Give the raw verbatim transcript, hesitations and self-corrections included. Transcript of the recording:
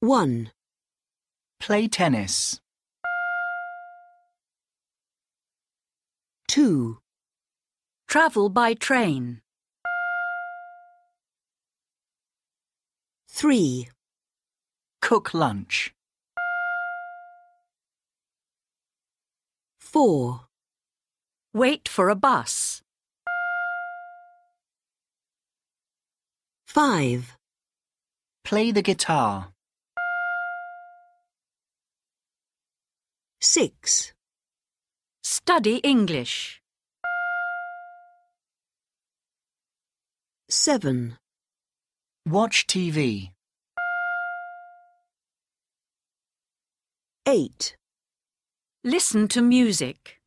one. Play tennis. two. Travel by train. three. Cook lunch. four. Wait for a bus. five. Play the guitar. six. Study English. seven. Watch T V. eight. Listen to music.